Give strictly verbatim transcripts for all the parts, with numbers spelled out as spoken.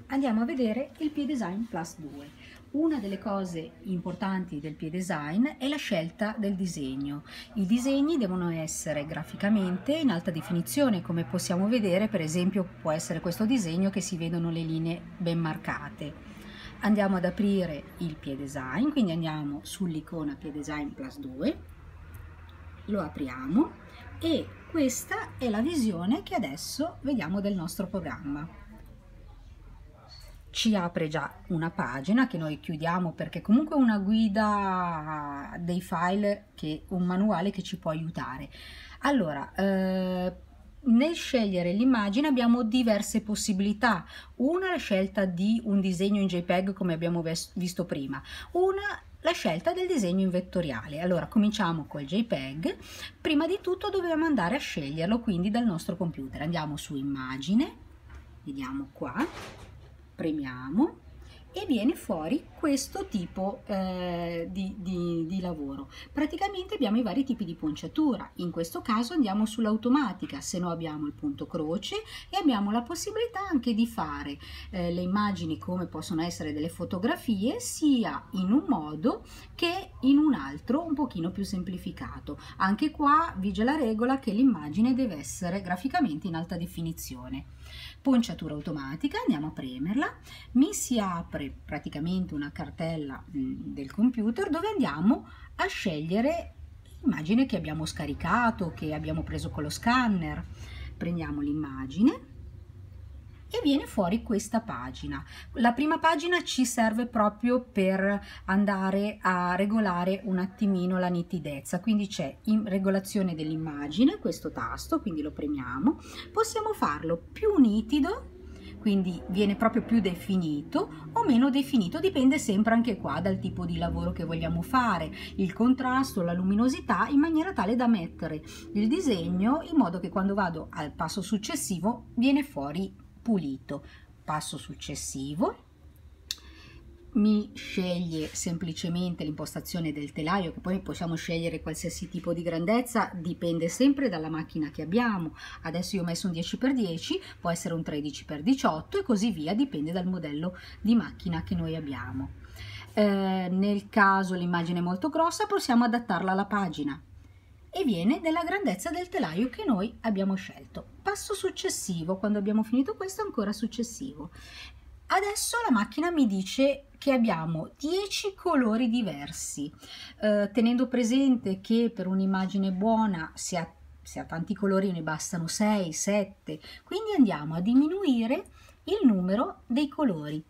andiamo a vedere il P-Design Plus due. Una delle cose importanti del P-Design è la scelta del disegno. I disegni devono essere graficamente in alta definizione, come possiamo vedere, per esempio può essere questo disegno che si vedono le linee ben marcate. Andiamo ad aprire il P-Design, quindi andiamo sull'icona P-Design Plus due, lo apriamo e questa è la visione che adesso vediamo del nostro programma. Ci apre già una pagina che noi chiudiamo perché comunque è una guida dei file, che, un manuale che ci può aiutare. Allora, eh, nel scegliere l'immagine abbiamo diverse possibilità. Una, la scelta di un disegno in JPEG come abbiamo visto prima, una la scelta del disegno in vettoriale. Allora cominciamo col JPEG. Prima di tutto dobbiamo andare a sceglierlo quindi dal nostro computer. Andiamo su immagine, vediamo qua, premiamo e viene fuori questo tipo eh, di, di, di lavoro. Praticamente abbiamo i vari tipi di ponciatura. In questo caso andiamo sull'automatica, se no abbiamo il punto croce e abbiamo la possibilità anche di fare eh, le immagini come possono essere delle fotografie sia in un modo che in un altro un pochino più semplificato. Anche qua vige la regola che l'immagine deve essere graficamente in alta definizione. Ponciatura automatica, andiamo a premerla, mi si apre praticamente una cartella mh, del computer dove andiamo a scegliere l'immagine che abbiamo scaricato, che abbiamo preso con lo scanner. Prendiamo l'immagine e viene fuori questa pagina. La prima pagina ci serve proprio per andare a regolare un attimino la nitidezza, quindi c'è in regolazione dell'immagine questo tasto, quindi lo premiamo, possiamo farlo più nitido, quindi viene proprio più definito o meno definito, dipende sempre anche qua dal tipo di lavoro che vogliamo fare, il contrasto, la luminosità, in maniera tale da mettere il disegno in modo che quando vado al passo successivo viene fuori pulito. Passo successivo, mi sceglie semplicemente l'impostazione del telaio, che poi possiamo scegliere qualsiasi tipo di grandezza, dipende sempre dalla macchina che abbiamo. Adesso io ho messo un dieci per dieci, può essere un tredici per diciotto e così via, dipende dal modello di macchina che noi abbiamo. Eh, nel caso l'immagine è molto grossa possiamo adattarla alla pagina e viene della grandezza del telaio che noi abbiamo scelto. Passo successivo, quando abbiamo finito questo ancora successivo. Adesso la macchina mi dice che abbiamo dieci colori diversi, eh, tenendo presente che per un'immagine buona si ha, si ha tanti colori, ne bastano sei, sette, quindi andiamo a diminuire il numero dei colori.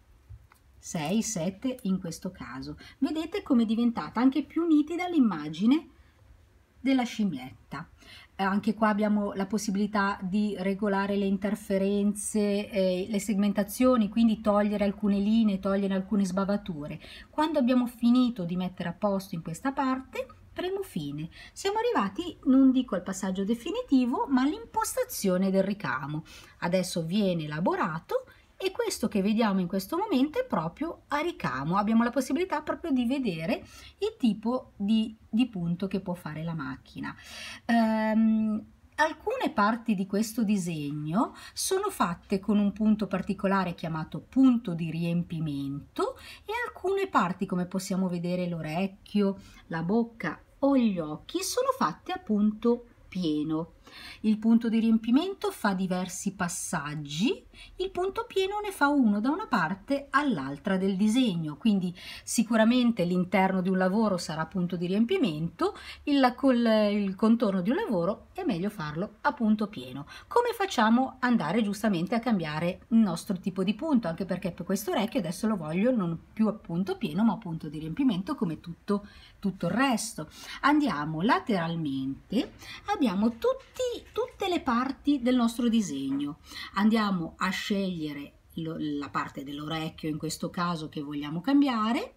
sei, sette in questo caso. Vedete come è diventata anche più nitida l'immagine della scimmietta. Eh, anche qua abbiamo la possibilità di regolare le interferenze, eh, le segmentazioni, quindi togliere alcune linee, togliere alcune sbavature. Quando abbiamo finito di mettere a posto in questa parte, premo fine. Siamo arrivati, non dico al passaggio definitivo, ma all'impostazione del ricamo. Adesso viene elaborato e questo che vediamo in questo momento è proprio a ricamo. Abbiamo la possibilità proprio di vedere il tipo di, di punto che può fare la macchina. Um, alcune parti di questo disegno sono fatte con un punto particolare chiamato punto di riempimento e alcune parti, come possiamo vedere l'orecchio, la bocca o gli occhi, sono fatte a punto pieno. Il punto di riempimento fa diversi passaggi, il punto pieno ne fa uno da una parte all'altra del disegno, quindi sicuramente l'interno di un lavoro sarà punto di riempimento, il, col, il contorno di un lavoro è meglio farlo a punto pieno. Come facciamo andare giustamente a cambiare il nostro tipo di punto, anche perché per questo orecchio adesso lo voglio non più a punto pieno ma a punto di riempimento come tutto, tutto il resto. Andiamo lateralmente, abbiamo tutti tutte le parti del nostro disegno. Andiamo a scegliere lo, la parte dell'orecchio in questo caso che vogliamo cambiare.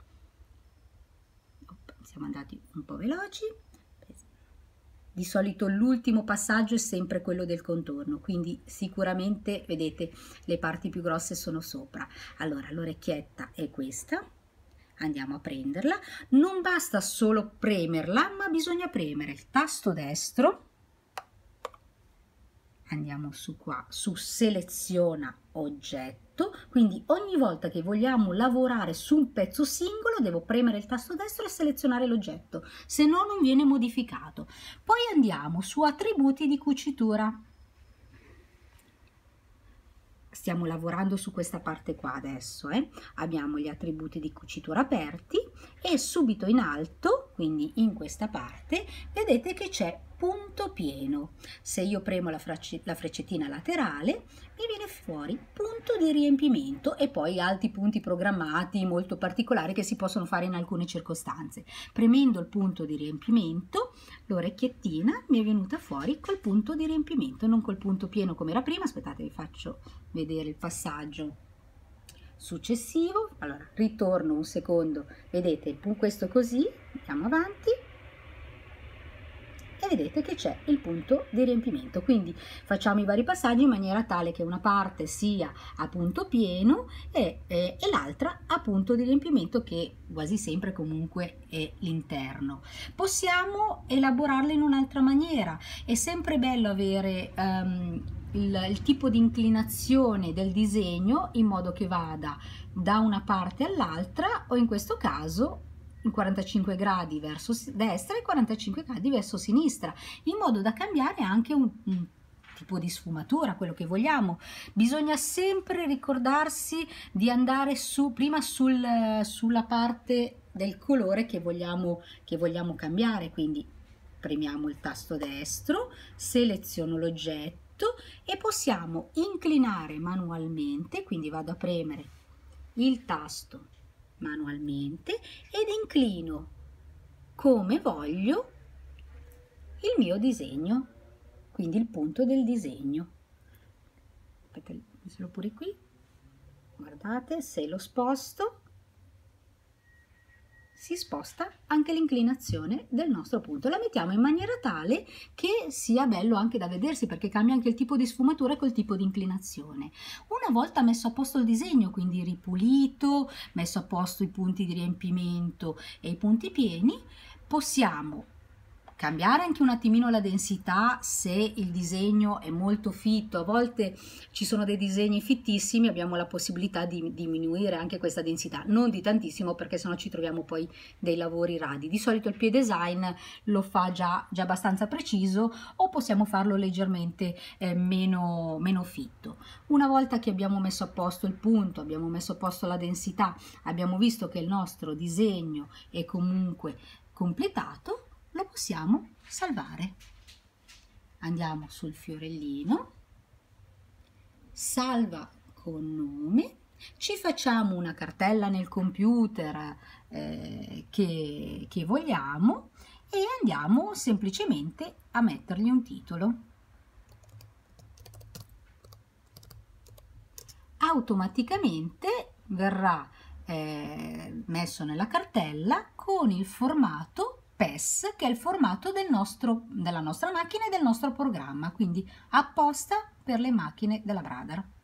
Siamo andati un po' veloci. Di solito l'ultimo passaggio è sempre quello del contorno, quindi sicuramente vedete le parti più grosse sono sopra. Allora l'orecchietta è questa. Andiamo a prenderla. Non basta solo premerla, ma bisogna premere il tasto destro. Andiamo su qua, su seleziona oggetto oggetto, quindi ogni volta che vogliamo lavorare su un pezzo singolo devo premere il tasto destro e selezionare l'oggetto, se no non viene modificato. Poi andiamo su attributi di cucitura. Stiamo lavorando su questa parte qua adesso, eh? Abbiamo gli attributi di cucitura aperti e subito in alto, quindi in questa parte, vedete che c'è punto pieno. Se io premo la, la freccettina laterale mi viene fuori punto di riempimento e poi altri punti programmati molto particolari che si possono fare in alcune circostanze. Premendo il punto di riempimento, l'orecchiettina mi è venuta fuori col punto di riempimento, non col punto pieno come era prima. Aspettate, vi faccio vedere il passaggio successivo. Allora ritorno un secondo, vedete questo così, andiamo avanti e vedete che c'è il punto di riempimento. Quindi facciamo i vari passaggi in maniera tale che una parte sia a punto pieno e, e, e l'altra a punto di riempimento, che quasi sempre comunque è l'interno. Possiamo elaborarle in un'altra maniera. È sempre bello avere um, il, il tipo di inclinazione del disegno in modo che vada da una parte all'altra, o in questo caso in quarantacinque gradi verso destra e quarantacinque gradi verso sinistra, in modo da cambiare anche un, un tipo di sfumatura, quello che vogliamo. Bisogna sempre ricordarsi di andare su prima sul, sulla parte del colore che vogliamo, che vogliamo cambiare, quindi premiamo il tasto destro, seleziono l'oggetto e possiamo inclinare manualmente, quindi vado a premere il tasto manualmente ed inclino come voglio il mio disegno, quindi il punto del disegno. Aspetta, ce l'ho pure qui, guardate, se lo sposto si sposta anche l'inclinazione del nostro punto. La mettiamo in maniera tale che sia bello anche da vedersi, perché cambia anche il tipo di sfumatura col tipo di inclinazione. Una volta messo a posto il disegno, quindi ripulito, messo a posto i punti di riempimento e i punti pieni, possiamo cambiare anche un attimino la densità se il disegno è molto fitto. A volte ci sono dei disegni fittissimi, abbiamo la possibilità di diminuire anche questa densità, non di tantissimo perché sennò ci troviamo poi dei lavori radi. Di solito il P I Design lo fa già, già abbastanza preciso, o possiamo farlo leggermente eh, meno, meno fitto. Una volta che abbiamo messo a posto il punto, abbiamo messo a posto la densità, abbiamo visto che il nostro disegno è comunque completato, lo possiamo salvare. Andiamo sul fiorellino, salva con nome, ci facciamo una cartella nel computer eh, che, che vogliamo e andiamo semplicemente a mettergli un titolo. Automaticamente verrà eh, messo nella cartella con il formato P E S, che è il formato del nostro, della nostra macchina e del nostro programma, quindi apposta per le macchine della Brother.